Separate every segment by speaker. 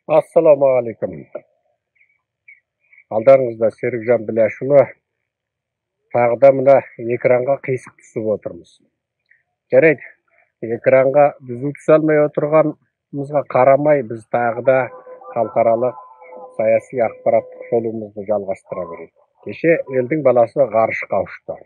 Speaker 1: Ассалаумағалейкум. Алдарыңызда Серікжан Біләшұлы. Тағы да мына экранға қисық түсіп отырмыз. Жарайды, экранға түзу түсе алмай отырғанымызға қарамай, біз тағы да халықаралық саяси ақпараттық шолуымызды жалғастыра берейік. Кеше елдің баласы ғарышқа ұшты.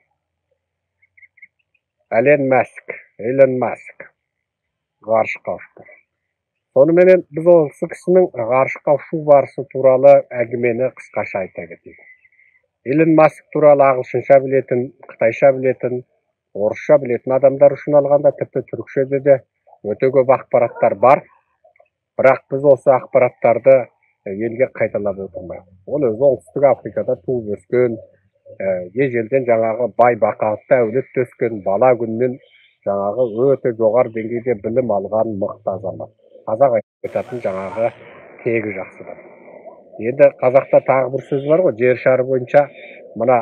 Speaker 1: Элон Маск ғарышқа ұшты. Соныменен біз осы кісінің ғарышқа ұшу барысы туралы әңгімені қысқаша айта кетейік. Элон Маск туралы ағылшынша білетін, қытайша білетін, орысша білетін адамдар үшін алғанда тіпті түрікшеде де өте көп ақпараттар бар. Бірақ біз осы ақпараттарды елге қайталап отырмайық. Ол өзі оңтүстік Африкада туып өскен, ежелден жаңағы бай бақуатты әулетте өскен, бала күннен жаңағы өте жоғары деңгейде білім алған мықты азамат. Қазақ айтатын жаңағы тегі жақсыдан. Енді қазақта тағы бір сөз бар ғой, жер шары бойынша мына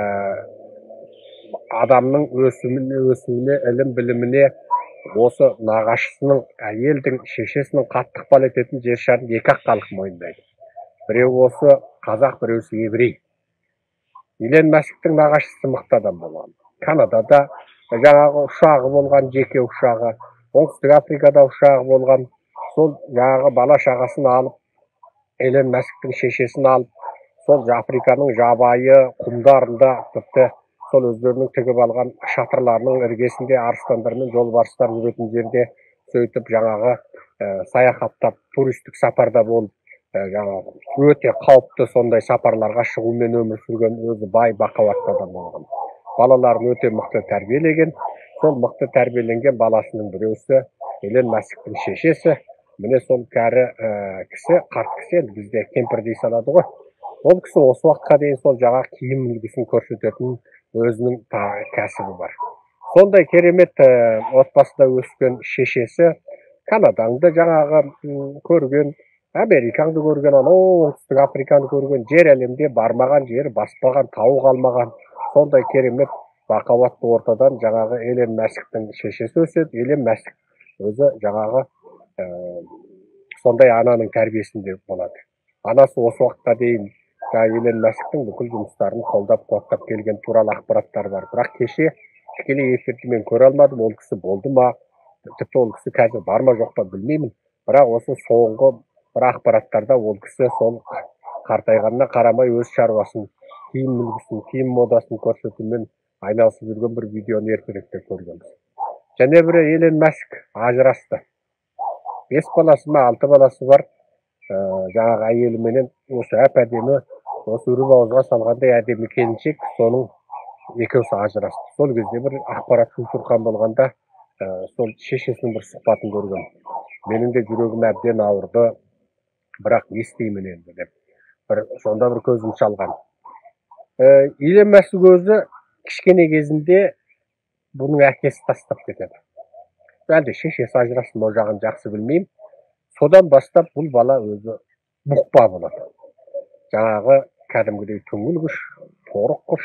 Speaker 1: адамның өсуіне, ілім біліміне осы нағашысының, әйелдің шешесінің қатты ықпал ететін жер шарын екі-ақ халық мойындайды. Біреу осы қазақ, біреусі еврей. Элон Масктың нағашысы мықты адам болған. Канадада жаңағы ұшағы болған, жеке ұшағы, оңтүстік Африкада ұшағы болған. Сол жаңағы бала шағасын алып, Элон Масктың шешесін алып, сол Африканың жабайы құмдарында, тіпті сол өздерінің тігіп алған шатырларының іргесінде арыстандар мен жолбарыстар жүретін жерде сөйтіп жаңағы саяхаттап, туристік сапарда болып, жаңағы өте қауіпті сондай сапарларға шығумен өмір сүрген өзі бай бақуатты адам болған. Балаларын өте мықты тәрбиелеген, сол мықты тәрбиеленген баласының біреусі Элон Масктың шешесі. Міне сол кәрі кісі, қарт кісі, бізде кемпір дей салады ғой. Ол кісі осы уақытқа дейін сол жаңа киім үлгісін көрсететін өзінің кәсібі бар. Сондай керемет отбасында өскен шешесі Канадаңды жаңағы көрген, Америкаңды көрген, оңтүстік Африканы көрген, жер әлемде бармаған жері, баспаған, тауы қалмаған, сондай керемет бақуатты ортадан жаңағы Элон Масктың шешесі өседі. Элон Маск өзі жаңағы сондай ананың тәрбиесінде болады. Анасы осы уақытқа дейін Элон Масктың бүкіл жұмыстарын қолдап қуаттап келген туралы ақпараттар бар. Бірақ кеше тікелей эфирді мен көре алмадым. Ол кісі болды ма, тіпті ол кісі қазір бар ма жоқ па білмеймін. Бірақ осы соңғы бір ақпараттарда ол кісі сол қартайғанына қарамай өз шаруасын, киім үлгісін, киім модасын көрсетумен айналысып жүрген бір видеоны ертеректе көргенбіз. Және бірі Элон Маск ажырасты. 5 баласы ма, 6 баласы бар. Жаңағы әйеліменен осы әп-әдемі, осы үріп ауызға салғандай әдемі келіншек, соның екеуісі ажырасты. Сол кезде бір ақпарат шурқан болғанда, сол шешесінің бір сұхбатын көрген. Менің де жүрегім әбден ауырды, бірақ не істеймін енді деп. Сонда бір көзім шалған. Элон Маск өзі кішкене кезінде бұның әкесі тастап кетеді. Әлде шешесі ажырасты, ол жағын жақсы білмеймін. Содан бастап бұл бала өзі бұқпа болады. Жаңағы кәдімгідей түңілгіш, торыққыш,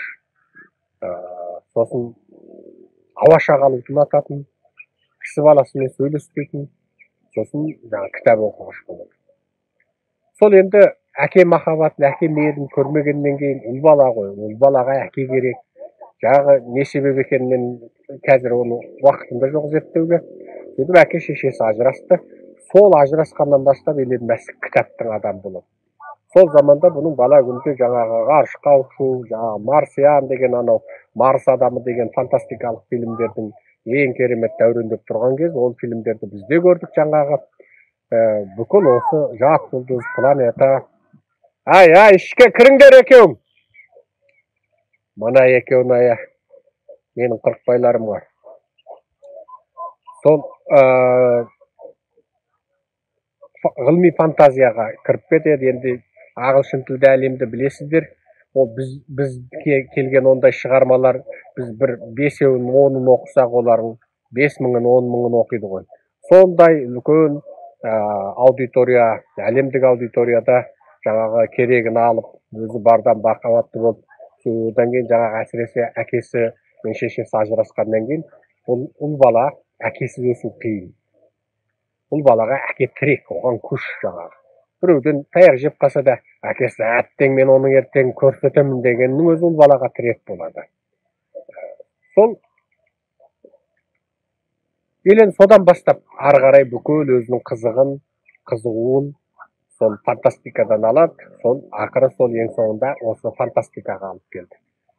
Speaker 1: сосын ауа шағалуды ұнататын, кісі баласымен сөйлеспейтін, сосын кітап оқығыш болады. Сол енді әке махаббатын, әке мейірін көрмегеннен кейін ұл бала ғой, ұл балаға әке керек. Жаңағы не себеп екенін қазір оны уақытында жоқ зерттеуге. Сөйтіп әке шешесі ажырасты. Сол ажырасқаннан бастап Элон Маск кітаптың адамы болады. Сол заманда бұның бала күнде жаңағы ғарышқа ұшу, жаңағы Марсиан деген анау Марс адамы деген фантастикалық фильмдердің ең керемет дәурендеп тұрған кез, ол фильмдерді бізде көрдік жаңағы. Бүкіл осы жат жұлдыз, планета. Ай, ішке кіріңдер екеуің. Мына екеуін ая, менің қырықбайларым бар. Сол ғылыми фантазияға кіріп кетеді. Енді ағылшын тілді әлемді білесіздер. Ол біз келген ондай шығармалар, біз бір 5-ін 10-ын оқысақ, олардың 5.000-ын 10.000-ын оқиды ғой. Сондай үлкен аудитория, әлемдік аудиторияда жаңағы керегін алып, өзі бардан бақуатты болып, одан кейін жаңағы әсіресе әкесі мен шешесі ажырасқаннан кейін ұл бала әкесіз өсу қиын. Бұл балаға әке тірек, оған күш жаңағы. біреуден таяқ жеп қалса да әкесі әттең мен оның ертең көрсетемін дегеннің өзі ол балаға тірек болады. Сол елен содан бастап ары қарай бүкіл өзінің қызығуын сол фантастикадан алады. Сол ақыры сол ең соңында осы фантастикаға алып келді.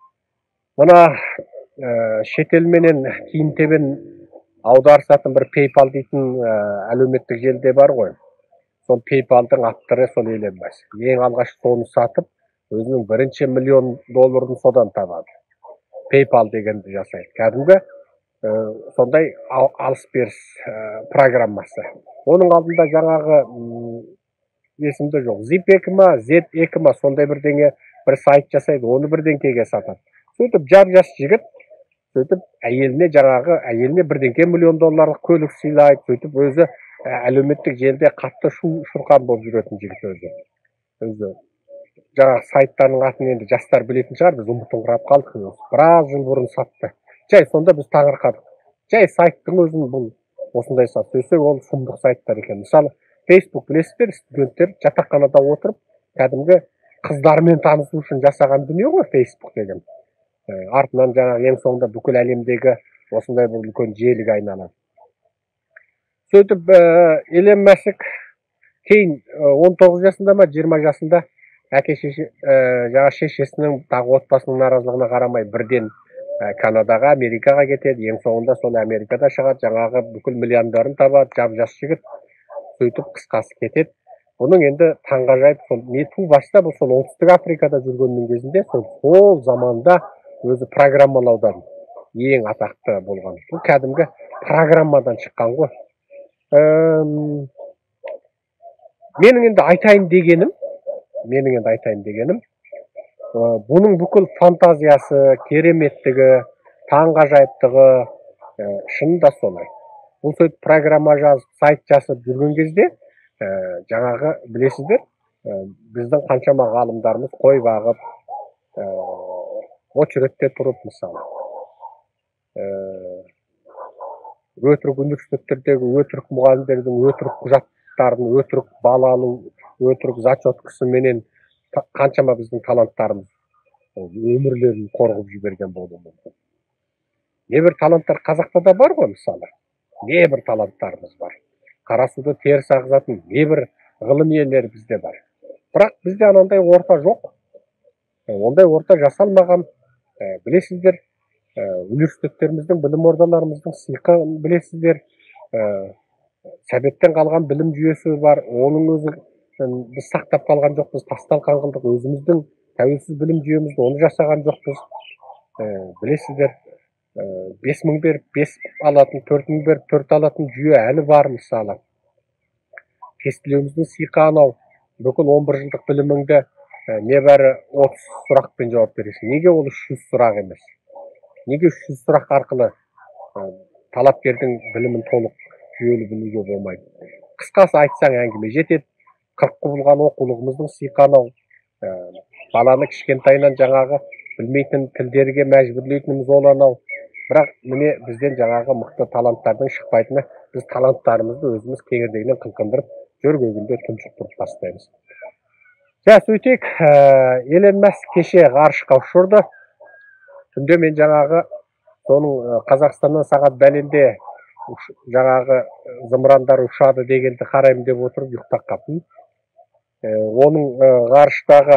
Speaker 1: Мына шетел менен киім тебен аударысатын бір PayPal дейтін әлеуметтік желіде бар ғой. Сол PayPal'дың авторы сол Илон Маск. Ең алғаш соны сатып, өзінің $1 миллион содан табады. PayPal дегенді жасайды. Кәдімгі сондай алыс-беріс программасы. Оның алдында жаңағы есімде жоқ. Zip2 ма, Z2 ма сондай бірдеңе бір сайт жасайды, оны бірдеңкеге сатады. Сөйтіп жап-жас жігіт, сөйтіп әйеліне $1 миллион көлік сыйлайды, сөйтіп өзі әлеуметтік желіде қатты шұрқан болып жүретін жігіт өзі. Жаңағы сайттардың атын енді жастар білетін шығар, біз ұмытыңқырап қалдық. Біраз жыл бұрын сатты. Жай сонда біз таңырқадық. Жай сайттың өзін бұл осындай сат. Сөйтсек ол сұмдық сайттар екен. Мысалы, Facebook білесіздер, студенттер жатақханада отырып, кәдімгі қыздармен танысу үшін жасаған дүние ғой Facebook деген. Артынан жаңағы ең соңында бүкіл әлемдегі осындай бір үлкен желіге айналады. Сөйтіп Илон Маск кейін 19 жасында ма 20 жасында жаңа шешесінің тағы отбасының наразылығына қарамай бірден Канадаға, Америкаға кетеді. Ең соңында сол Америкада шығады, жаңағы бүкіл миллиондарын табады, жап-жас жігіт. Сөйтіп қысқасы кетеді. Бұның енді таңғажайып сол не ту баста бұл сол оңтүстік Африкада жүргеннің кезінде сол заманда өзі программалаудан ең атақты болған. Бұл кәдімгі программадан шыққан ғой. Менің енді айтайын дегенім, бұның бүкіл фантазиясы, кереметтігі, таңғажайыптығы шынында солай. Бұл сөйтіп программа жазып, сайт жасып жүрген кезде, жаңағы білесіздер, біздің қаншама ғалымдарымыз қой бағып, очередьте тұрып мысалы. Өтірік университеттердегі өтірік мұғалімдердің өтірік құжаттарын, өтірік бал алу, өтірік зачеткасы менен қаншама біздің таланттарымыз өмірлерін қорғып жіберген болуы мүмкін. Небір таланттар Қазақта да бар ғой мысалы. Небір таланттарымыз бар. Қарасуды теріс ағызатын небір ғылым иелері бізде бар. Бірақ бізде анандай орта жоқ. Ондай орта жасалмаған. Білесіздер, университеттеріміздің, білім ордаларымыздың сыйқын білесіздер. Советтен қалған білім жүйесі бар. Оның өзі біз сақтап қалған жоқпыз, тасталқан қылдық. Өзіміздің тәуелсіз білім жүйемізді оны жасаған жоқпыз. Білесіздер, 5.000 беріп 5 алатын, 4.000 беріп 4 алатын жүйе әлі бар мысалы. Тестілеуіміздің сыйқы анау, бүкіл 11 жылдық біліміңді небәрі 30 сұрақпен жауап бересің. Неге ол 300 сұрақ емес? Неге 300 сұрақ арқылы талапкердің білімін толық жүйелі білуге болмайды? Қысқасы айтсаң әңгіме жетеді. 40 құбылған оқулығымыздың сыйқы анау. Баланы кішкентайынан жаңағы білмейтін тілдерге мәжбүрлейтініміз ол анау. Бірақ міне бізден жаңағы мықты таланттардың шықпайтыны, біз таланттарымызды өзіміз кеңірдегінен қылқындырып, жөргегінде тұншықтырып тастаймыз. Сөйтейік, Илон Маск кеше ғарышқа ұшырды. Түнде мен жаңағы соның Қазақстаннан сағат бәленде жаңағы зымырандар ұшады дегенді қараймын деп отырып ұйықтап қалдым. Оның ғарыштағы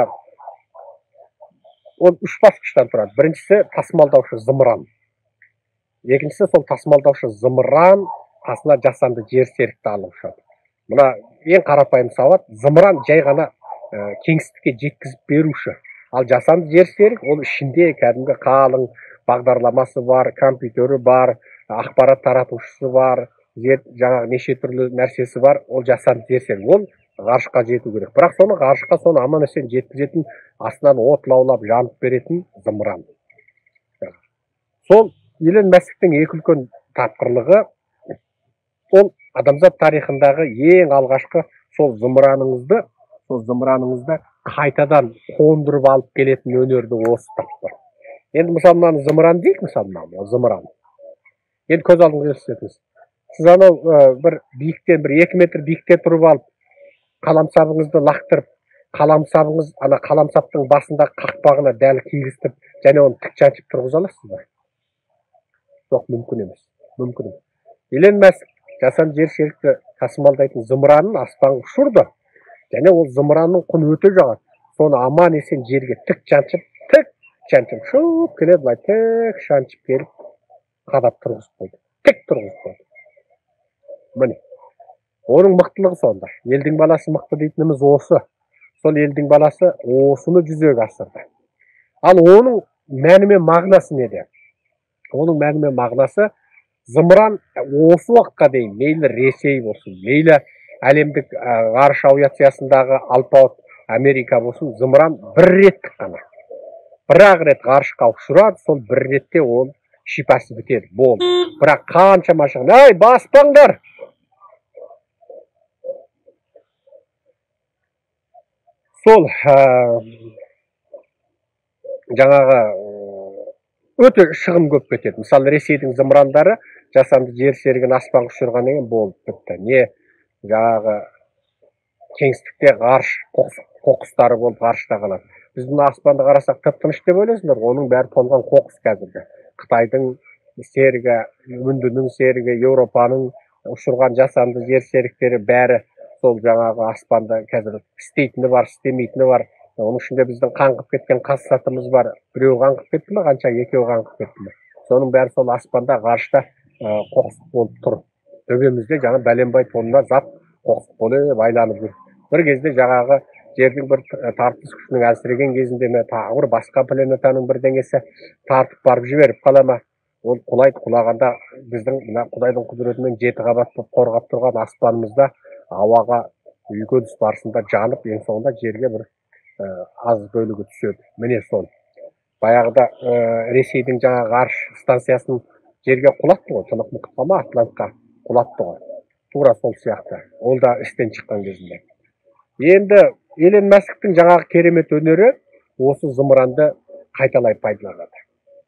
Speaker 1: ол 3 басқыштан тұрады. Біріншісі тасымалдаушы зымыран. Екіншісі сол тасымалдаушы зымыран қасына жасанды жер серікті алып ұшады. Мына ең қарапайым сауат, зымыран жай ғана кеңістікке жеткізіп беруші. Ал жасанды жер серік ол ішінде кәдімгі қалың бағдарламасы бар, компьютері бар, ақпарат таратушысы бар, жаңағы неше түрлі нәрсесі бар. Ол жасанды жер серік. Ол ғарышқа жету керек. Бірақ соны ғарышқа соны аман-есен жеткізетін, астынан от лаулап жанып беретін зымыран. Сол Илон Масктың екі үлкен тапқырлығы, ол адамзат тарихындағы ең алғашқы сол зымыраныңызды қайтадан қондырып алып келетін өнерді осы тапты. Енді мысалы мынаны зымыран дейік, мысалы зымыран. Енді көз алдыңызға елестетіңіз. Сіз анау бір биіктен, бір 2 метр биікте тұрып алып, қаламсабыңызды лақтырып, қаламсабыңыз ана қаламсаптың басында қақпағына дәл кигізтіп, және оны тік жаншып тұрғыза аласыз ба? Жоқ, мүмкін емес. Мүмкін емес. Илон Маск жасанды жер серікті тасымалдайтын зымыранын аспанға ұшырды. Және ол зымыранның құны өте жоғары. Соны аман есен жерге тік жаншып, шуып келеді, былай тік жаншып келіп, қадап тұрғызып қойды. Тік тұрғызып қойды. Міне. Оның мықтылығы сонда. Елдің баласы мықты дейтініміз осы. Сол елдің баласы осыны жүзеге асырды. Ал оның мәні мен мағынасы неде? Оның мәні мен мағынасы зымыран осы уақытқа дейін мейлі Ресей болсын, мейлі әлемдік ғарыш авиациясындағы алпауыт Америка болсын, зымыран бір реттік қана. Бір-ақ рет ғарышқа ұшырады, сол бір ретте ол шипасы бітеді, болды. Бірақ қаншама шығын, ай, баспаңдар! Сол жаңағы өте шығын көп кетеді. Мысалы, Ресейдің зымырандары жасанды жер серігін аспанға ұшырғаннан кейін болды, бітті. Не жаңағы кеңістікте ғарыш қоқыстары болып ғарышта қалады. Біз мына аспанды қарасақ тып-тыныш деп ойлайсыңдар, оның бәрі толған қоқыс қазіргі. Қытайдың серігі, Үндінің серігі, Еуропаның ұшырған жасанды жер серіктері бәрі сол жаңағы аспанда қазір істейтіні бар, істемейтіні бар. Оның ішінде біздің қаңғып кеткен қазсатымыз бар. Біреу қаңғып кетті ме, қанша екеу қаңғып кетті ме. Соның бәрі сол аспанда ғарышта қоқыс болып тұр. Төбемізде жаңа бәленбай тонна зат қоқыс болып байланып жүр. Бір кезде жаңағы жердің бір тартылыс күшінің әлсіреген кезінде ме, тағы бір басқа планетаның бір деңесі тартып барып жіберіп қала ма, ол құлайды, құлағанда біздің мына Құдайдың құдіретімен 7 қабат болып қорғап тұрған аспанымызда ауаға үйкеліс барысында жанып, ең соңында жерге бір аз бөлігі түседі. Міне сол. Баяғыда Ресейдің жаңа ғарыш станциясын жерге құлатты ғой, Тынық мұхитқа ма, Атлантқа құлатты ғой. Тура сол сияқты. Ол да істен шыққан кезінде. Енді Илон Масктың жаңағы керемет өнері осы зымыранды қайталай пайдаланады.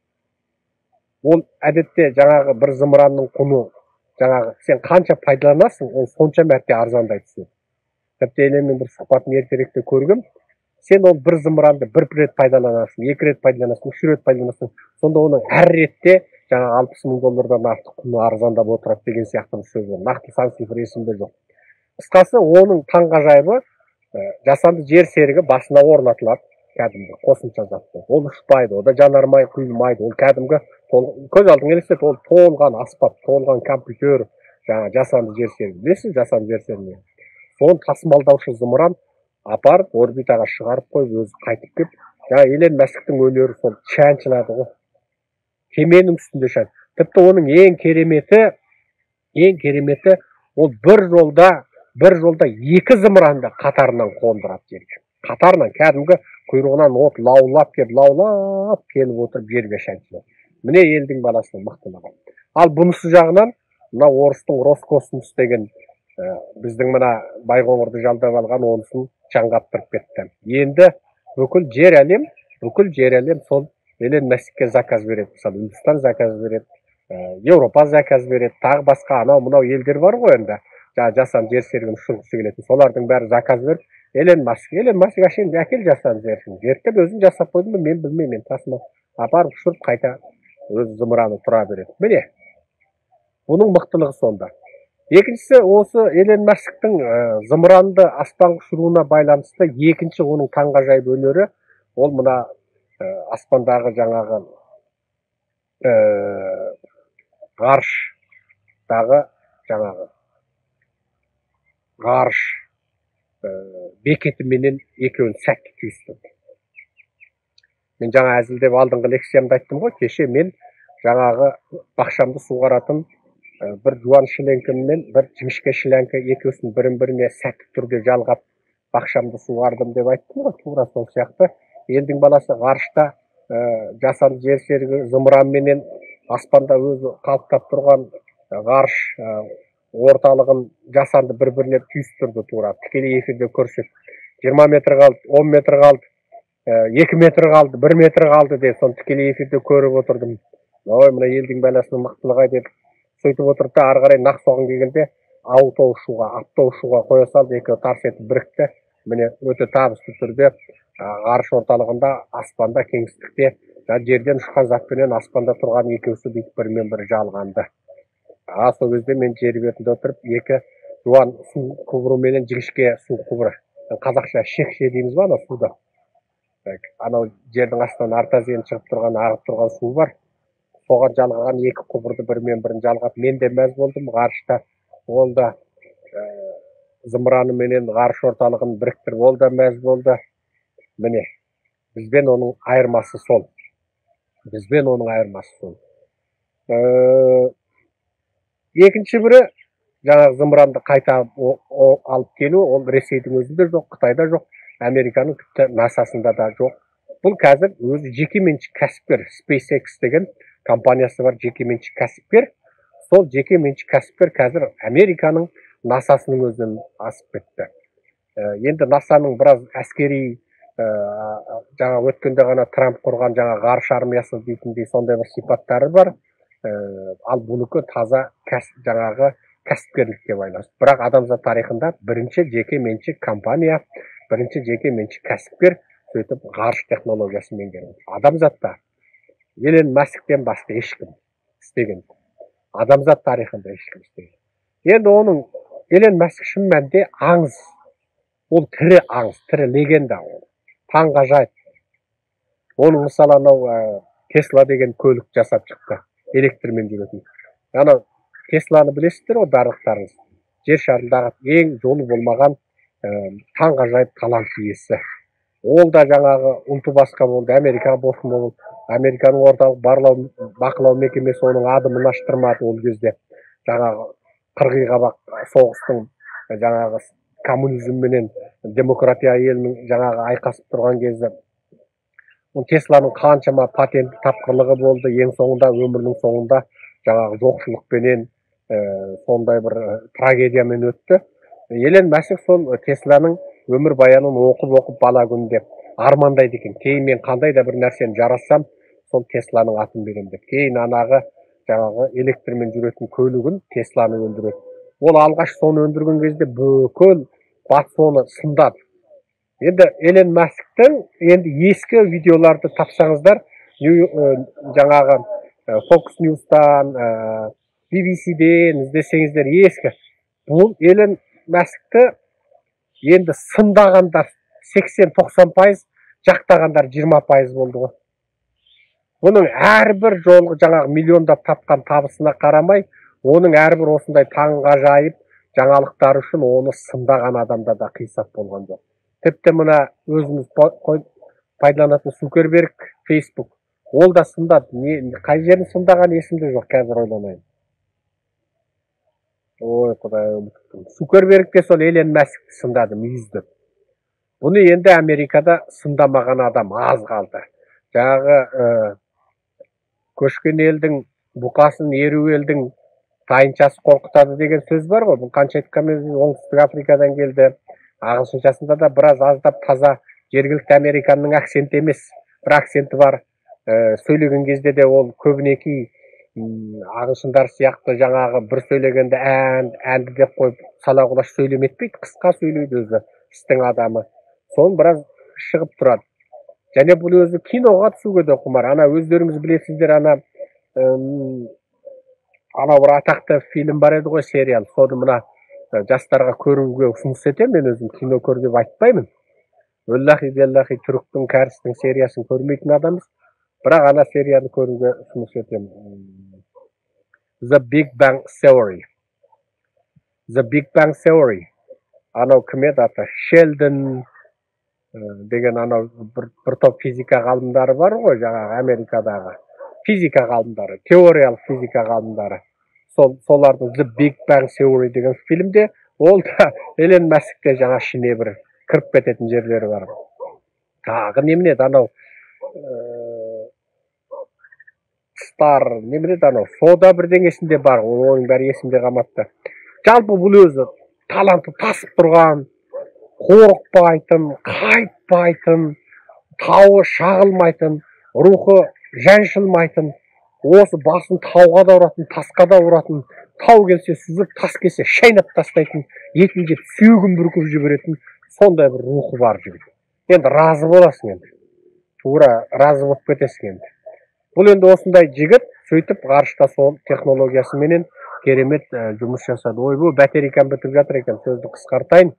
Speaker 1: Ол әдетте жаңағы бір зымыранның құны, жаңағы сен қанша пайдаланасың, ол сонша мәрте арзандай түседі. Тіпті Илонмен бір сұхбатын ертеректе көргем, сен ол бір зымыранды бір рет пайдаланасың, 2 рет пайдаланасың, 3 рет пайдаланасың, сонда оның әр ретте жаңа $60,000 артық құны арзандап отырады деген сияқты сөз бар. Нақты сан цифр есімде жоқ. Қысқасы, оның таңғажайыбы жасанды жер серігі басына орнатылады, кәдімгі қосымша затты. Ол ұшпайды, ол да жанармай құйылмайды, ол кәдімгі көз алдыңа елестет, ол толған аспап, толған компьютер, жаңа жасанды жер серігі. Білесіз жасанды жер серігі? Соны тасымалдаушы зымыран апарып орбитаға шығарып қойып, өзі қайтып келіп, жаңа Илон Масктың өнері сол шаншылады ғой. Кеменің үстінде шан. Тіпті оның ең кереметі ол бір жолда 2 зымыранды қатарынан қондырады жерге. Қатарынан кәдімгі құйрығынан от лаулап келіп отырып жерге шаншылады. Міне елдің баласының мықтылығы. Ал бұнысы жағынан мына орыстың Роскосмос деген біздің мына Байқоңырды жалдап алған онысын жаңғап тұрып кетті. Енді бүкіл жер әлем сол Илон Маскке заказ береді. Мысалы, Үндістан заказ береді, Еуропа заказ береді, тағы басқа анау-мынау елдер бар ғой енді. Жасанды жер серігін ұшырғысы келетін. Солардың бәрі заказ беріп, Илон Маск әшейін әкел жасанды жер серігін. Зерттеп өзін жасап қойдым ба, мен білмеймін, тасымал апарып ұшырып қайта өз зымыраны тұра береді. Міне, бұның мықтылығы сонда. Екіншісі, осы Илон Масктың зымыранды аспанға ұшыруына байланысты екінші оның таңғажайып өнері, ол мына аспандағы жаңағы ғарыштағы жаңағы ғарыш бекетіменен екеуін сәтті түйістірді. Мен жаңа әзілдеп алдыңғы лекциямда айттым ғой, кеше мен жаңағы бақшамды суғаратын бір жуан шіленкі мен бір жіңішке шіленкі екеуісін бірін-біріне сәтті түрде жалғап бақшамды суғардым деп айттым ғой, тура сол сияқты. Елдің баласы ғарышта жасанды жер серігі зымыранменен аспанда өзі қалықтап тұрған ғарыш орталығын жасанды бір-біріне түйістірді тура. Тікелей эфирде көрсетті. 20 метр қалды, 10 метр қалды, 2 метр қалды, 1 метр қалды деп, соны тікелей эфирде көріп отырдым. Ой, мына елдің баласының мықтылығы деп сөйтіп отырды да, ары қарай нақ соған келгенде автоұшуға қоя салды, екеуі тарс етіп бірікті. Міне өте табысты түрде ғарыш орталығында, аспанда, кеңістікте, жерден ұшқан затпенен аспанда тұрған екеусі бүйтіп бірімен бірі жалғанды. Сол кезде мен жер бетінде отырып, екі жуан су құбыры менен жіңішке су құбыры, қазақша шекше дейміз ба, ана суда. Анау жердің астынан артазен шығып тұрған, ағып тұрған су бар. Соған жалғаған екі құбырды бірімен бірін жалғап, мен де мәз болдым. Ғарышта ол да зымыраны менен ғарыш орталығын біріктіріп, ол да мәз болды. Міне, бізбен оның айырмасы сол. Екінші бірі, жаңағы зымыранды қайта алып келу, ол Ресейдің өзінде жоқ, Қытайда жоқ, Американың тіпті НАСА-сында да жоқ. Бұл қазір өзі жекеменшік кәсіпкер, SpaceX деген компаниясы бар, жекеменшік кәсіпкер. Сол жекеменшік кәсіпкер қазір Американың НАСА-сының өзінен асып кетті. Енді НАСА-ның біраз әскери, жаңа өткенде ғана Трамп құрған жаңа ғарыш армиясы дейтіндей сондай бір сипаттары бар. Ал бұныкі таза жаңағы кәсіпкерлікке байланысты. Бірақ адамзат тарихында бірінші жеке меншік компания, бірінші жеке меншік кәсіпкер сөйтіп ғарыш технологиясын меңгерген. Адамзатта Элон Масктен басқа ешкім істеген. Адамзат тарихында ешкім істеген. Енді оның Элон Маск шын мәнінде аңыз. Ол тірі аңыз, тірі легенда ол. Таңғажайып. Оның мысалы анау Тесла деген көлік жасап шықты. Электрмен жүретін. Анау Тесланы білесіздер ғой, барлықтарыңыз. Жер шарындағы ең жолы болмаған таңғажайып талант иесі. Ол да жаңағы ұлты басқа болды, Америкаға босқын болды. Американың орталық бақылау мекемесі оның адымын аштырмады ол кезде. Жаңағы қырғи қабақ соғыстың жаңағы коммунизм менен демократия елінің жаңағы айқасып тұрған кезде Тесланың қаншама патент тапқырлығы болды, ең соңында өмірінің соңында жаңағы жоқшылықпенен сондай бір трагедиямен өтті. Элон Маск сол Тесланың өмір баянын оқып бала күнде армандайды екен. Кейін мен қандай да бір нәрсені жарасам, сол Тесланың атын берем деп. Кейін анағы жаңағы электрмен жүретін көлігін Тесланы өндіреді. Ол алғаш соны өндірген кезде бүкіл батыс оны сындады. Енді Элон Масктың енді ескі видеоларды тапсаңыздар, жаңағы Fox News'тан, BBC-ден іздесеңіздер ескі. Бұл Элон Маскты енді сындағандар 80-90%, жақтағандар 20% болды ғой. Бұның әрбір жолғы жаңағы миллиондап тапқан табысына қарамай, оның әрбір осындай таңғажайып жаңалықтар үшін оны сындаған адамда да қисап болған жоқ. Тіпті мына өзіміз пайдаланатын Цукерберг, Facebook, ол да сындады. Қай жерін сындаған есімде жоқ, қазір ойланайын. Ой, құдай ұмыттым. Цукерберг те сол Элон Маскты сындады, мүйізді. Бұны енді Америкада сындамаған адам аз қалды. Жаңағы көшкен елдің бұқасын еру елдің тайыншасы қорқытады деген сөз бар ғой. Бұл қанша айтқанмен оңтүстік Африкадан келді. Ағылшыншасында да біраз аздап таза жергілікті Американның акценті емес, бір акценті бар. Сөйлеген кезде де ол көбінеки ағылшындар сияқты жаңағы бір сөйлегенде әнді деп қойып сала құлаш сөйлеметпейді, қысқа сөйлейді өзі істің адамы. Соны біраз шығып тұрады. Және бұл өзі киноға түсуге де құмар. Ана өздеріңіз білесіздер, ана бір атақты фильм бар еді ғой, сериал. Соны мына жастарға көруге ұсыныс етемін. Мен өзім кино көр деп айтпаймын. Өллахи беллахи түріктің кәрістің сериясын көрмейтін адамыз. Бірақ ана серияны көруге ұсыныс етемін. The Big Bang Theory. The Big Bang Theory. Анау кім еді аты? Шелдон деген анау бір топ физика ғалымдары бар ғой, жаңағы Америкадағы. Физика ғалымдары, теориялық физика ғалымдары. Солардың The Big Bang Theory деген фильмде, ол да Элон Маскте жаңа ішіне бір кіріп кететін жерлері бар. Тағы немене еді анау Стар, немене еді анау сода бірдеңесінде бар, оның бәрі есімде қалмапты. Жалпы бұл өзі таланты тасып тұрған, қорықпайтын, қайтпайтын, тауы шағылмайтын, рухы жаншылмайтын осы басын тауға да ұратын, тасқа да ұратын, тау келсе сүзіп, тас келсе шайнап тастайтын, етін жеп сүйегін бүркіп жіберетін сондай бір рухы бар жігіт. Енді разы боласың, енді тура разы болып кетесің. Енді бұл енді осындай жігіт сөйтіп ғарышта сол технологиясыменен керемет жұмыс жасады. Ойбай, батарейкам бітіп жатыр екен, сөзді қысқартайын.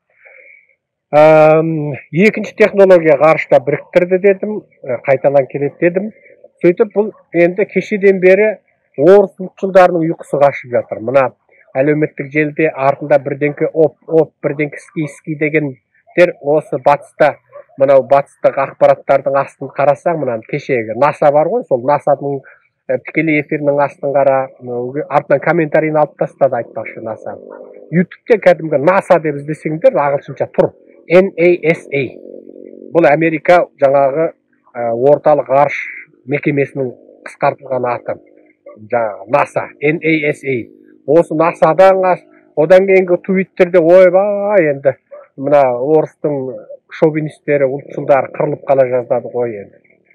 Speaker 1: Екінші технология ғарышта біріктірді дедім, қайталан келеді дедім. Сөйтіп бұл енді кешеден бері орыс ұлтшылдарының ұйқысы қашып жатыр. Мына әлеуметтік желіде артында бірдеңке бірдеңке ски дегендер осы батыста, мынау батыстық ақпараттардың астын қарасаң, мына кешегі NASA бар ғой, сол NASA-ның тікелей эфирінің астын қара, артынан комментарийін алып тастады, айтпақшы NASA. YouTube-те кәдімгі NASA деп іздесеңдер, ағылшынша тұр. NASA. Бұл Америка жаңағы орталық ғарыш мекемесінің қысқартылған аты. NASA, NASA. Осы NASA-дан одан кейінгі Twitter'де ойбай, енді мына орыстың шовинистері, ұлтшылдар қырылып қала жаздады ғой енді.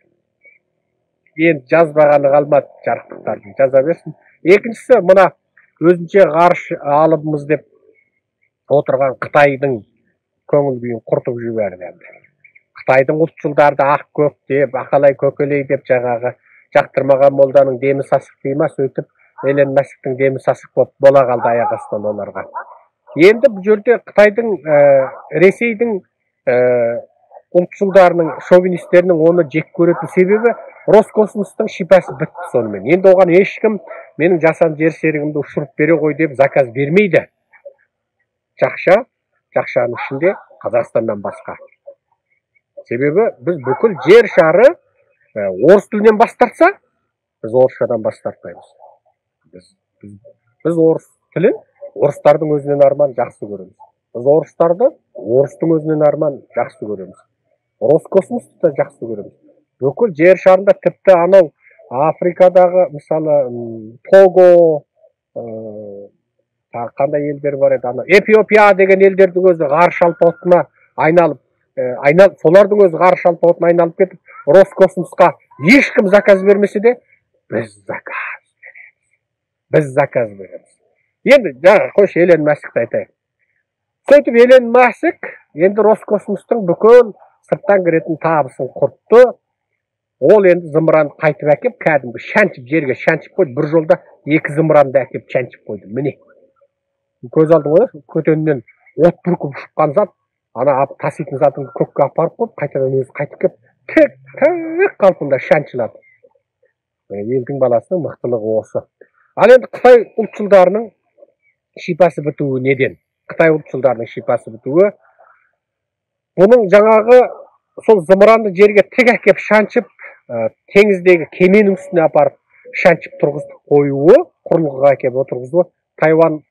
Speaker 1: Енді жазбағаны қалмады, жарықтықтардың жаза берсін. Екіншісі, мына өзінше ғарыш алыбымыз деп отырған Қытайдың көңіл күйін құртып жіберді. Қытайдың ұлтшылдарды ақ көк деп, ақалай көкелей деп жаңағы жақтырмаған молданың демі сасық дей ма, сөйтіп Элен Масктың демі сасық бола қалды аяқ астынан оларға. Енді бұл жерде Қытайдың, Ресейдің ұлтшылдарының, шовинистерінің оны жек көретін себебі Роскосмостың шипасы бітті сонымен. Енді оған ешкім менің жасанды жер серігімді ұшырып бере ғой деп заказ бермейді. Жақшаның ішінде Қазақстаннан басқа. Себебі біз бүкіл жер шары орыс тілінен бас тартса, біз орысшадан бас тартпаймыз. Біз орыс тілін орыстардың өзінен арман жақсы көреміз. Біз орыстарды орыстың өзінен арман жақсы көреміз. Роскосмосты да жақсы көреміз. Бүкіл жер шарында тіпті анау Африкадағы мысалы Того, қандай елдер бар еді, Эфиопия деген елдердің өзі ғарыш алпауытына айналып, солардың өзі ғарыш алпауытына айналып кетіп, Роскосмосқа ешкім заказ бермесе де, біз заказ береміз. Енді қойшы Элен Маскты айтайық. Сөйтіп Элен Маск енді Роскосмостың бүкіл сырттан кіретін табысын құртты. Ол енді зымыранды қайтып әкеп, кәдімгі шаншып, жерге шаншып қойды. Бір жолда 2 зымыранды әкеп шаншып қойды. Міне. Көз алдың ғой, көтенінен от бүркіп шыққан зат, ана таситын затын көкке апарып қойып, қайтадан өзі қайтып кеп, тік қалпында шаншылады. Елдің баласының мықтылығы осы. Ал енді Қытай ұлтшылдарының шипасы бітуі неден? Қытай ұлтшылдарының шипасы бітуі бұның жаңағы сол зымыранды жерге тік әкеп шаншып, теңіздегі кеменің үстіне апарып шаншып тұрғызып қоюы, құрылғыға әкеп отырғызуы Тайванның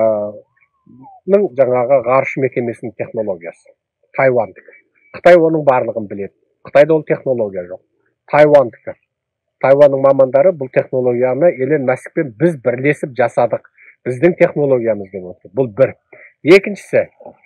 Speaker 1: жаңағы ғарыш мекемесінің технологиясы. Тайвандікі. Қытай оның барлығын біледі. Қытайда ол технология жоқ. Тайвандікі. Тайванның мамандары бұл технологияны Элен Маскпен біз бірлесіп жасадық. Біздің технологиямыз деп отыр. Бұл бір. Екіншісі,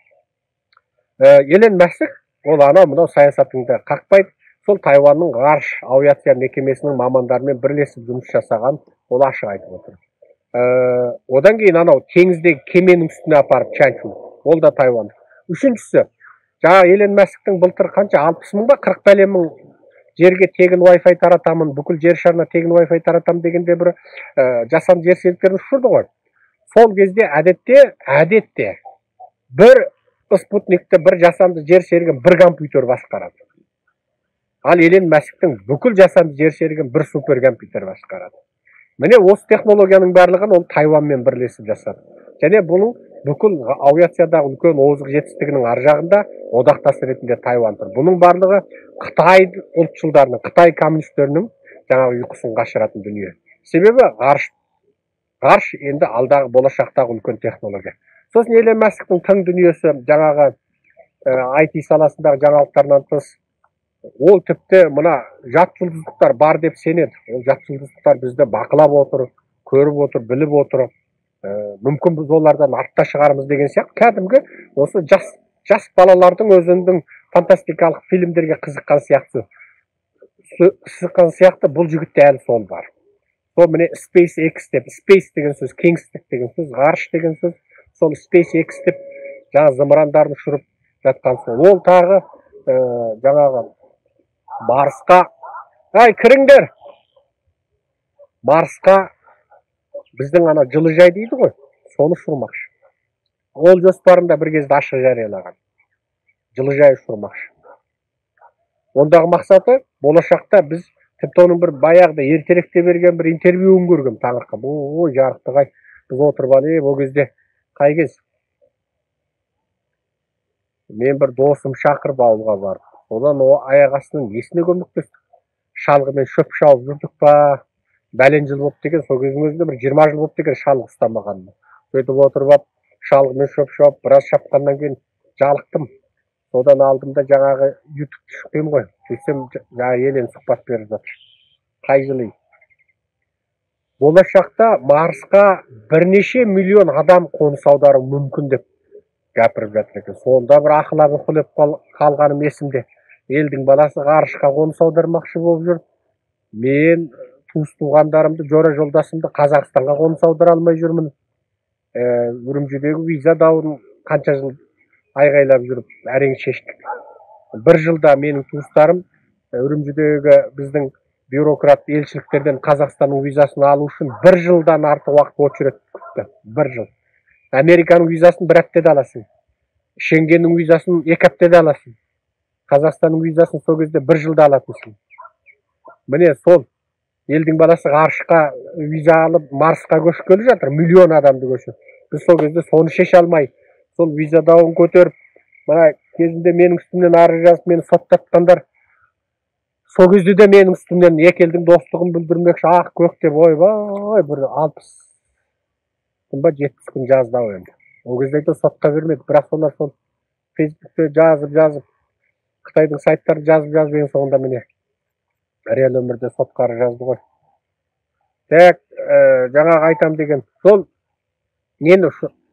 Speaker 1: Элен Маск ол мынау саясатыңды қақпайды. Сол Тайванның ғарыш авиация мекемесінің мамандарымен бірлесіп жұмыс жасаған, ол ашық айтып отыр. Одан кейін теңіздегі кеменің үстіне апарып шаншу, ол да Тайван. Үшіншісі, жаңа Элен Масктың былтыр қанша 60 мың ба 40 бәле мың жерге тегін Wi-Fi таратамын, бүкіл жер шарына тегін Wi-Fi таратамын дегенде бір жасанды жер серіктерін ұшырды ғой. Сол кезде әдетте бір спутникті, бір жасанды жер серігін бір компьютер басқарады. Ал Элен Масктың бүкіл жасанды жер серігін бір суперкомпьютер басқарады. Міне осы технологияның барлығын ол Тайванмен бірлесіп жасады. Және бұның бүкіл авиациядағы үлкен озық жетістігінің ар жағында одақтас ретінде Тайван тұр. Бұның барлығы Қытай ұлтшылдарының, Қытай коммунистерінің жаңағы ұйқысын қашыратын дүние. Себебі ғарыш енді алдағы болашақтағы үлкен технология. Сосын Элен Масктың тың дүниесі жаңағы IT саласындағы жаңалықтарынан тыс, ол тіпті мына жат жұлдыздықтар бар деп сенеді. Ол жат жұлдыздықтар бізді бақылап отыр, көріп отыр, біліп отыр. Мүмкін біз олардан артта шығарымыз деген сияқты. Кәдімгі осы жас балалардың өзінің фантастикалық фильмдерге қызыққан сияқты бұл жігітте әлі сол бар. сол міне SpaceX деп, Space деген сөз, кеңістік деген сөз, ғарыш деген сөз, сол SpaceX деп жаңа зымырандарын ұшырып жатқан сол. Ол тағы жаңағы Марсқа, кіріңдер! Марсқа біздің ана жылыжай дейді ғой, соны ұшырмақшы. Ол жоспарында бір кезде ашық жариялаған. Жылыжай ұшырмақшы. Ондағы мақсаты болашақта біз тіпті оның бір баяғыда ертеректе берген бір интервьюін көргем таңырқап. Ой, жарықтық ай, біз отырып алып, ол кезде қай кез? Мен бір досым шақырып ауылға барып. Одан аяқ астынан несіне көмектестік? Шалғымен шөп шауып жүрдік па? Бәлен жыл болып деген, сол кездің өзінде бір 20 жыл болып деген шалғы ұстамағанмын. Сөйтіп отырып алып, шалғымен шөп шауып, біраз шапқаннан кейін жалықтым. Содан алдым да жаңағы YouTube-ты шықпаймын ғой. Сөйтсем, жаңа елен сұхбат беріп жатыр. Қай жылы? Болашақта Марсқа бірнеше миллион адам қоныс аудару мүмкін деп гәпіріп жатыр екен. Сонда бір ақылы құлап қалғаным есімде. Елдің баласы ғарышқа қоныс аудармақшы болып жүр. Мен туыс-туғандарымды, жора жолдасымды Қазақстанға қоныс аудара алмай жүрмін. Үрімжідегі виза дауын қанша жыл айғайлап жүріп, әрең шештік. Бір жылда менің туыстарым Үрімжідегі біздің бюрократ елшіліктерден Қазақстанның визасын алу үшін бір жылдан артық уақыт очередь күтті. Бір жыл. Американың визасын бір аптада аласың. Шенгеннің визасын 2 аптада аласың. Қазақстанның визасын сол кезде бір жылда алатынсың. Міне сол елдің баласы ғарышқа виза алып Марсқа көшкелі жатыр. Миллион адамды көшіп. Біз сол кезде соны шеше алмай, сол виза дауын көтеріп, мына кезінде менің үстімнен арыз жазып, мені соттатқандар. Сол кезде де менің үстімнен екі елдің достығын білдірмекші, ақ көк деп, ойбай, бір 60 күн ба 70 күн жазды ау енді. Ол кезде де сотқа бермеді, бірақ солар сол Фейсбукте жазып, Қытайдың сайттарын жазып, ең соңында міне реал өмірде сотқа жазды ғой. Тек жаңағы айтам деген, сол нені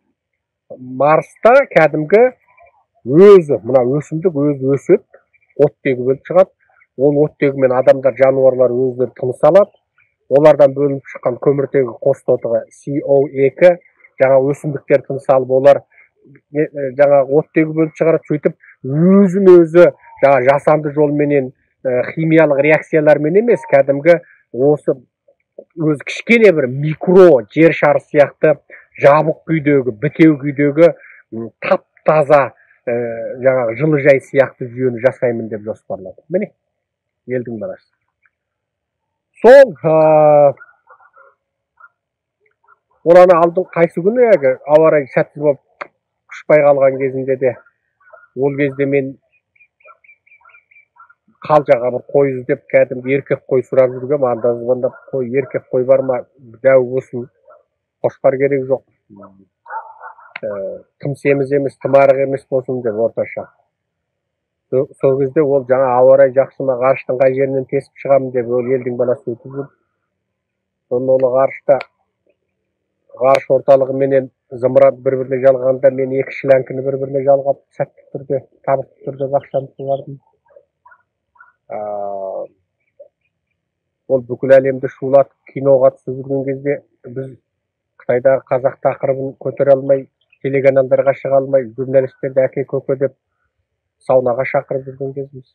Speaker 1: Марста кәдімгі өзі, мына өсімдік өзі өседі, оттегі бөліп шығады. Ол оттегімен адамдар, жануарлар өздері тыныс алады. Олардан бөлініп шыққан көміртегі қосытотығы CO2, жаңа өсімдіктер тыныс алып, олар жаңағы оттегі бөліп шығарады. Сөйтіп өзін-өзі жаңа жасанды жолменен химиялық реакциялармен емес, кәдімгі осы өз кішкене бір микро жер шары сияқты жабық күйдегі, бітеу күйдегі тап-таза жаңағы жылыжай сияқты жүйені жасаймын деп жоспарлады. Міне, елдің баласы. Сол оланы алдың қайсы күні ауа райы сәтсіз болып ұшпай қалған кезінде де, ол кезде мен қалжаға бір қой іздеп, кәдімгі еркек қой сұрап жүргем, анда звондап, қой, еркек қой бар ма, дәу болсын, қошқар керек жоқ, тым семіз емес, тым арық емес болсын деп орташа. Сол кезде ол жаңа ауа райы жақсы ма, ғарыштың қай жерінен тесіп шығамын деп, ол елдің баласы өтіп жүр. Соны ол ғарыш орталығы менен зымыран бір-біріне жалғанда, мен 2 шлянкіні бір-біріне жалғап, сәтті түрде, табысты түрде бақшаны суардым. Ол бүкіл әлемді шулатып, киноға түсіп жүрген кезде, біз Қытайдағы қазақ тақырыбын көтере алмай, телеканалдарға шыға алмай, журналистерді әке көке деп саунаға шақырып жүрген кезіміз.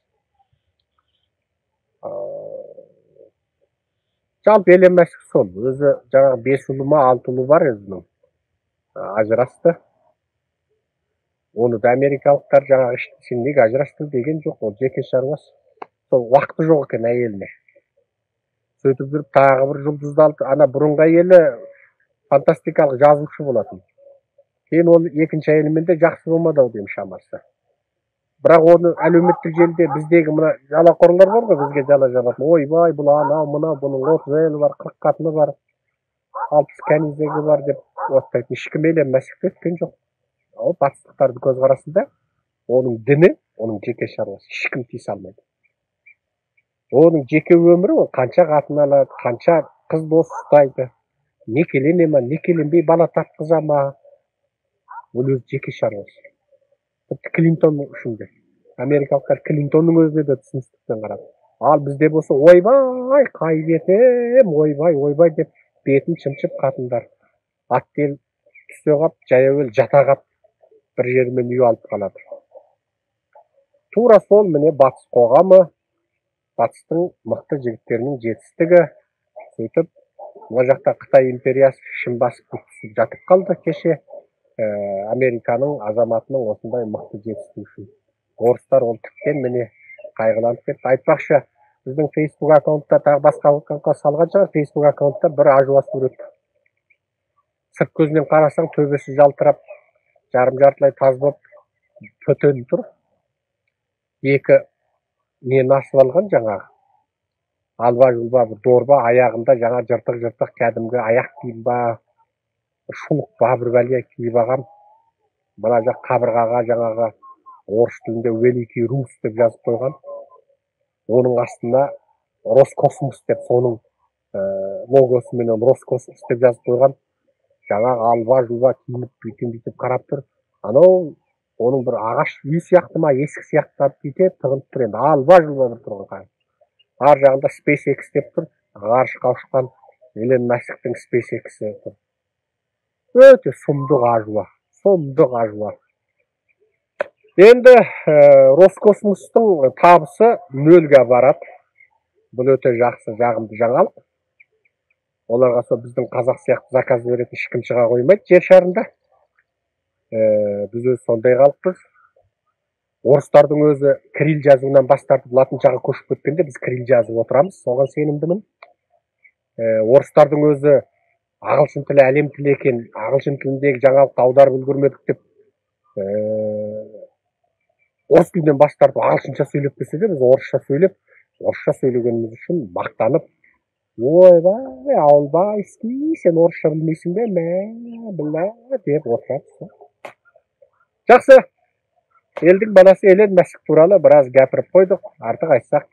Speaker 1: Жалпы елемәсік сол. Өзі жаңағы 5 ұлы ма, 6 ұлы бар өзінің. Ажырасты. Оны да америкалықтар жаңағы сен неге ажырастың деген жоқ, ол жеке шаруасы. Сол уақыты жоқ екен әйеліне. Сөйтіп жүріп тағы бір жұлдызды алды. Ана бұрынғы әйелі фантастикалық жазушы болатын. Кейін ол екінші әйелімен де жақсы болмады ау деймін шамасы. Бірақ оны әлеуметтік желіде біздегі мына жалақорлар бар ғой, бізге жала жабатын. Ойбай, бұл анау, мына, бұның 30 әйелі бар, 40 қатыны бар, 60 кәнизегі бар деп оттайтын. Ешкім еленмәсік еткен жоқ. Ол батыстықтардың көзқарасында оның діні, оның жеке шаруасы, ешкім тиісе алмайды. Оның жеке өмірі, ол қанша қатын алады, қанша қыз дос ұстайды, некелене ма, некеленбей бала тапқыза ма, ол өз жеке шаруасы. Тіпті Клинтон үшін де. Америкалықтар Клинтонның өзіне де түсіністікпен қарады. Ал бізде болса ойбай қай бетім ойбай деп бетін шымшып қатындар аттел түсе қап жаяуел жата қап бір жерімен үй алып қалады. Тура сол міне батыс қоғамы, батыстың мықты жігіттерінің жетістігі. Сөйтіп мына жақта Қытай империясы ішін басып түсіп жатып қалды кеше. Американың азаматының осындай мықты жетістігі үшін. Орыстар ол тіптен міне қайғыланып кетті. Айтпақшы, біздің Facebook аккаунтта тағы басқа аккаунтқа салған шығар, Facebook аккаунтта бір ажуа сурет. Сырт көзінен қарасаң төбесі жалтырап, жарым-жартылай таз болып төтен тұр. Екі нені асып алған жаңағы. Алба-жұлба бір дорба, аяғында жаңа жыртық кәдімгі аяқ киім ба, шұлық ба бір бәле киіп алған. Мына жақ қабырғаға жаңағы орыс тілінде Великий Рус деп жазып қойған. Оның астына Роскосмос деп соның логосыменен Роскосмос деп жазып қойған. Жаңағы алба-жұлба киініп бүйтіп қарап тұр. Анау оның бір ағаш үй сияқты ма, есік сияқты бүйтіп тығылып тұр енді. Алба-жұлба бір тұрған. Ар жағында SpaceX деп тұр. Ғарышқа ұшқан Элон Масктың SpaceX-і тұр. Өте сұмдық ажуа. Енді Роскосмостың табысы нөлге барады. Бұл өте жақсы, жағымды жаңалық. Оларға сол біздің қазақ сияқты заказ беретін ешкім шыға қоймайды жер шарында. Біз өзі сондай халықпыз. Орыстардың өзі кирилл жазуынан бас тартып латыншаға көшіп кеткенде біз кирилл жазып отырамыз, соған сенімдімін. Орыстардың өзі ағылшын тілі әлем тілі екен, ағылшын тіліндегі жаңалықты аударып үлгермедік деп орыс тілінен бас тартып ағылшынша сөйлеп келсе де біз орысша сөйлегеніміз үшін мақтанып, ойбай аулбайский, сен орысша білмейсің бе, мә деп отырады. Жақсы, елдің баласы Элон Маск туралы біраз гәпіріп қойдық, артық айтсақ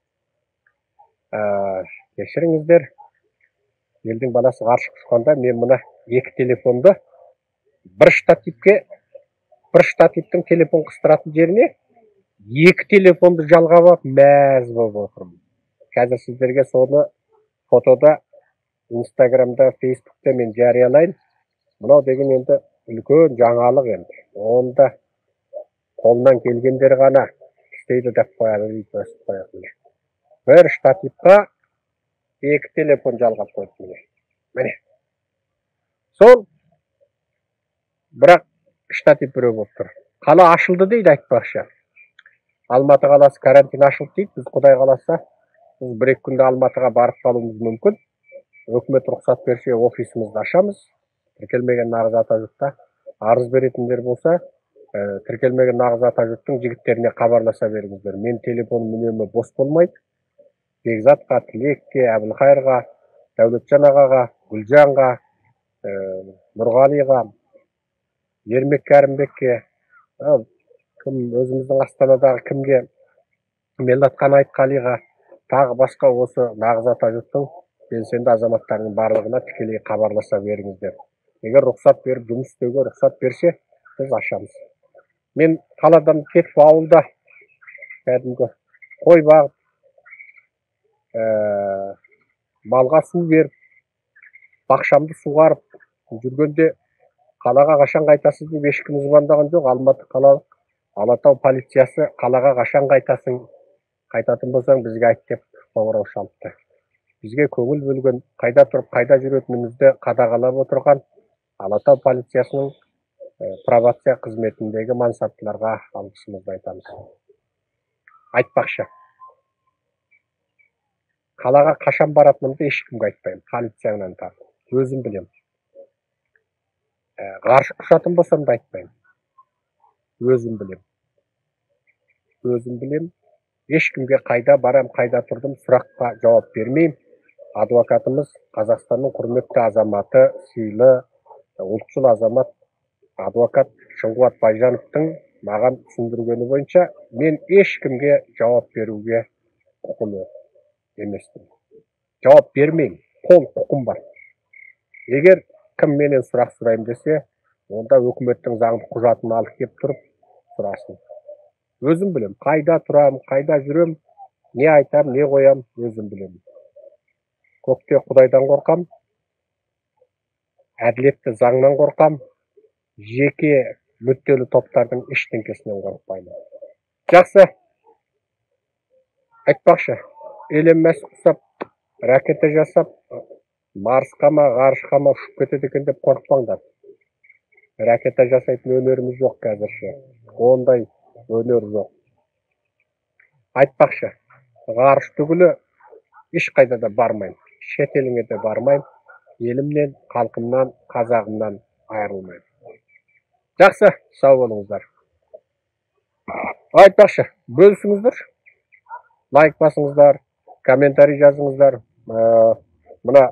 Speaker 1: кешіріңіздер. Елдің баласы ғарышқа ұшқанда мен мына екі телефонды бір штативтің телефон қыстыратын жеріне екі телефонды жалғап алып мәз болып отырмын. Қазір сіздерге соны фотода, Инстаграмда, Фейсбукта мен жариялайын. Мынау деген енді үлкен жаңалық енді. Онда қолынан келгендер ғана істейді деп қояды. Бір штативқа екі телефон жалғап қойды. Міне. Сол бірақ штатив біреу болып тұр. Қала ашылды дейді айтпақшы. Алматы қаласы карантин ашылды дейді. Біз Құдай қаласа, біз бір-екі күнде Алматыға барып қалуымыз мүмкін. Өкімет рұқсат берсе офисімізді ашамыз. Тіркелмеген нағыз атажұртта арыз беретіндер болса, тіркелмеген нағыз атажұрттың жігіттеріне хабарласа беріңіздер. Мен телефоным үнемі бос болмайды. Бекзатқа, Тілекке, Әбілқайырға, Дәулетжан ағаға, Гүлжанға, Нұрғалиға, Ермек Кәрімбекке, өзіміздің Астанадағы кімге, Меллатхан Айтқалиға, тағы басқа осы нағыз атажұрттың белсенді азаматтарының барлығына тікелей хабарласа беріңіздер. Егер рұқсат беріп жұмыс істеуге рұқсат берсе, біз ашамыз. Мен қаладан кетіп ауылда кәдімгі қой бағып, малға су беріп, бақшамды суғарып жүргенде қалаға қашан қайтасыз деп ешкім звондаған жоқ. Алматы қалалық Алатау полициясы қалаға қашан қайтасың, қайтатын болсаң бізге айт деп қоңырау шалыпты. Бізге көңіл бөлген, қайда тұрып, қайда жүретінімізді қадағалап отырған Алатау полициясының пробация қызметіндегі мансаптыларға алғысымызды айтамыз. Айтпақшы, қалаға қашан баратынымды ешкімге айтпаймын, полицияңнан тартып. Өзім білем. Ғарышқа ұшатын болсам да айтпаймын. Өзім білем. Ешкімге қайда барам, қайда тұрдым сұраққа жауап бермеймін. Адвокатымыз Қазақстанның құрметті азаматы, сыйлы, ұлтшыл азамат, адвокат Шыңғуат Байжановтың маған түсіндіргені бойынша мен ешкімге жауап беруге құқылы емеспін. Жауап бермеймін, қол құқым бар. Егер кім менен сұрақ сұрайым десе, онда өкіметтің заңды құжатын алып кеп тұрып сұрасын. Өзім білем, қайда тұрам, қайда жүрем, Не айтам, не қоям, өзім білемін. Көкте Құдайдан қорқам, әділетті заңнан қорқам, жеке мүдделі топтардың ештеңкесінен қорықпаймын. Жақсы, айтпақшы, Элон Маск ұқсап, ракета жасап, Марсқа ма, ғарышқа ма ұшып кетеді екен деп қорықпаңдар. Ракета жасайтын өнеріміз жоқ қазірше. Ондай өнер жоқ. Айтпақшы, ғарыш түгілі ешқайда да бармайым. Шет еліңе де бармайым. Елімнен, халқымнан, қазағымнан айырылмайым. Жақсы, сау болыңыздар. Айтпақшы, бөлісіңіздер. Лайк басыңыздар, комментарий жазыңыздар. Мына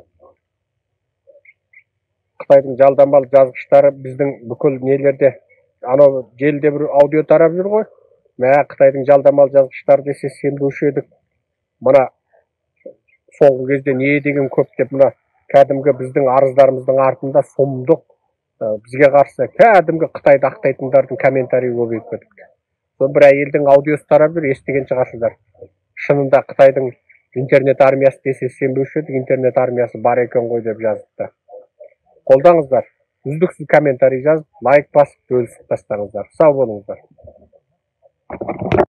Speaker 1: Қытайдың жалданбалы жазғыштары біздің бүкіл нелерде, анау желіде бір аудио тарап жүр ғой. Қытайдың жалданбалы жазғыштары десе сенбеуші едік. Мына соңғы кезде не деген көп деп, мына кәдімгі біздің арыздарымыздың артында сұмдық бізге қарсы кәдімгі Қытайды ақтайтындардың комментарийі көбейіп кетіпті. Сол бір әйелдің аудиосы тарап жүр, естіген шығарсыздар. Шынында Қытайдың интернет армиясы десе сенбеуші едік, интернет армиясы бар екен ғой деп жазыпты. Қолдаңыздар, үздіксіз комментарий жазып, лайк басып, бөлісіп тастаңыздар. Сау болыңыздар.